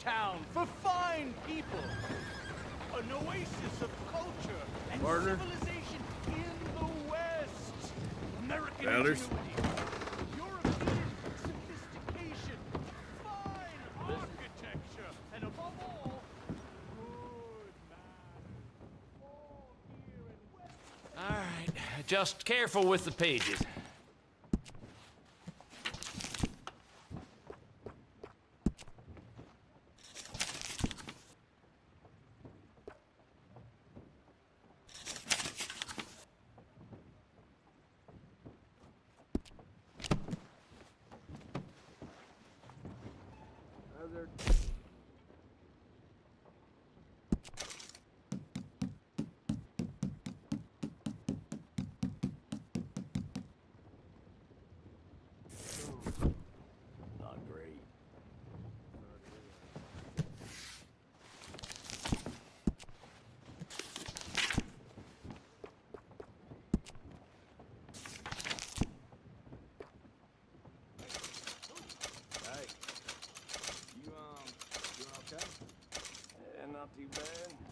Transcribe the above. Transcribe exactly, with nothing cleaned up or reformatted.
town for fine people. An oasis of culture and Partner. civilization in the West. American Elders. ingenuity, European sophistication, fine architecture, and above all, good man. All here in West. All right, just careful with the pages. Not great. Hey, you, um, doing okay? Yeah, not too bad.